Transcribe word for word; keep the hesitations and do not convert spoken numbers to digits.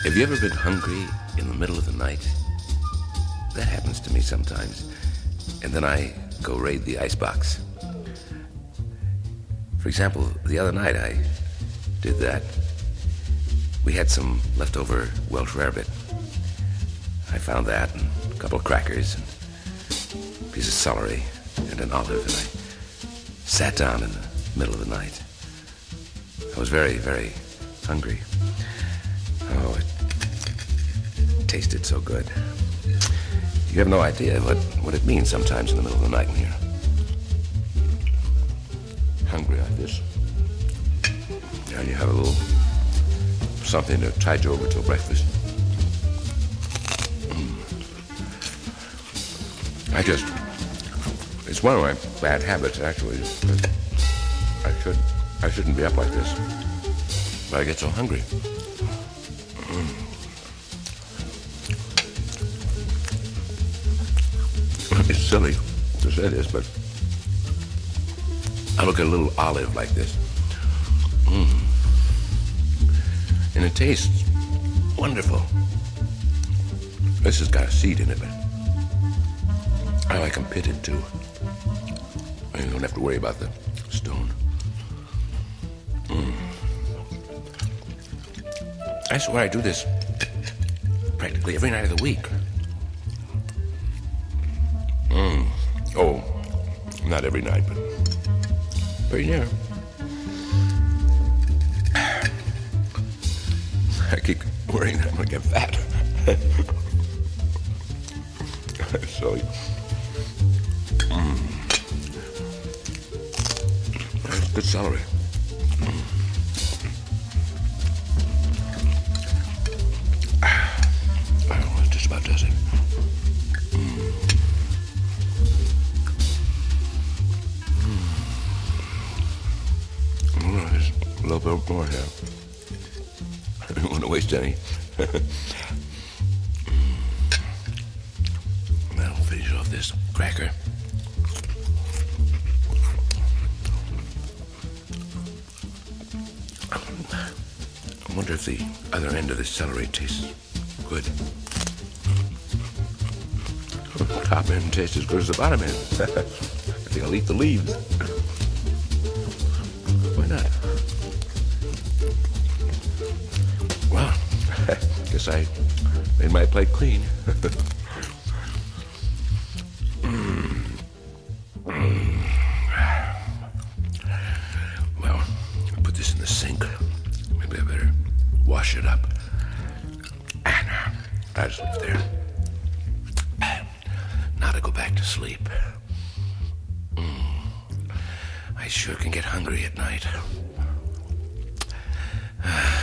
Have you ever been hungry in the middle of the night? That happens to me sometimes. And then I go raid the icebox. For example, the other night I did that. We had some leftover Welsh rarebit. I found that and a couple of crackers and a piece of celery and an olive, and I sat down in the middle of the night. I was very, very hungry. Oh, it tasted so good. You have no idea what, what it means sometimes in the middle of the night when you're hungry like this. And you have a little something to tide you over till breakfast. Mm. I just, it's one of my bad habits, actually. I should, I shouldn't be up like this, but I get so hungry. Mm. It's silly to say this, but I look at a little olive like this. Mm. And it tastes wonderful. This has got a seed in it, but I like them pitted too. You don't have to worry about the stone. Mm. I swear I do this practically every night of the week. Mm. Oh, not every night, but pretty near. I keep worrying that I'm going to get fat. So, mm. That's good celery. Mm. Well, that just about does it. Mm. Mm. There's a little bit more here. I don't want to waste any. That'll finish off this cracker. I wonder if the other end of the celery tastes good. The top end tastes as good as the bottom end. I think I'll eat the leaves. Why not? Well, I guess I made my plate clean. mm. Mm. Well, I'll put this in the sink. Maybe I better wash it up. And uh, I'll just leave it there. Now to go back to sleep. Mm. I sure can get hungry at night.